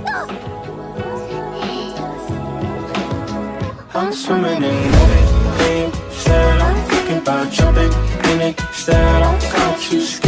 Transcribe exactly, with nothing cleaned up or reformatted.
I'm swimming in it, instead I'm thinking about jumping in it. Instead I got you scared.